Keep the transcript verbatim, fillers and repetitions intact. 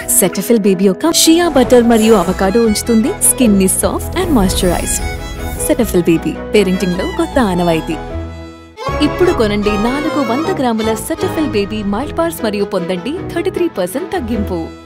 Cetaphil baby యొక్క shea butter మరియు avocado ఉంచుతుంది స్కిన్ ని soft and moisturised. Cetaphil baby parenting లో కొత్త ఆనవాయితీ. ఇప్పుడు కొనండి నాలుగు వంద గ్రాముల సెటఫిల్ బేబీ మైల్డ్ బార్స్ మరియు పొందండి థర్టీ త్రీ పర్సెంట్ తగ్గింపు.